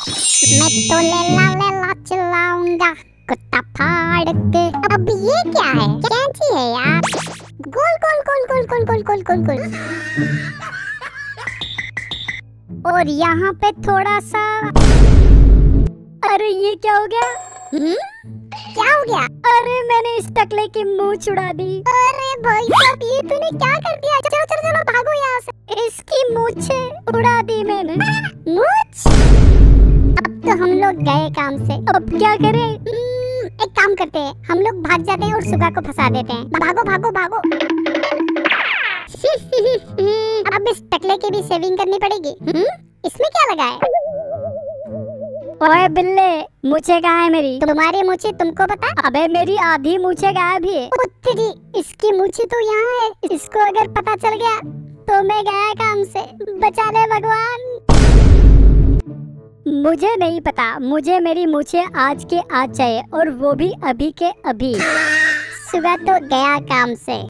मैं तो लेला चिल्लाऊंगा कुत्ता फाड़ के। अब ये क्या है? कैंची है यार। गोल गोल गोल गोल गोल गोल गोल गोल गोल। और यहाँ पे थोड़ा सा। अरे ये क्या हो गया? क्या हो गया? अरे मैंने इस टकले की मूंछ उड़ा दी। अरे भाई साहब ये तूने क्या कर दिया? चलो चलो चलो भागो यहाँ से। इसकी मूंछे उड़ा दी मैंने। मूंछ? अब तो हम लोग गए काम से। अब क्या करें? एक काम करते हैं, हम लोग भाग जाते हैं और सुगा को फंसा देते हैं। भागो भागो भागो। अब इस टकले की भी सेविंग करनी पड़ेगी। इसमें क्या लगा है? ओए बिल्ले, मूछे कहाँ है मेरी? तुम्हारी मूछे तुमको पता? अबे मेरी आधी मूछे गायब ही है। उत्तरी, इसकी मूछे तो यहाँ है। इसको अगर पता चल गया तो मैं गया काम से। बचा ले भगवान। मुझे नहीं पता, मुझे मेरी मूछे आज के आज चाहिए और वो भी अभी के अभी। सुगा तो गया काम से।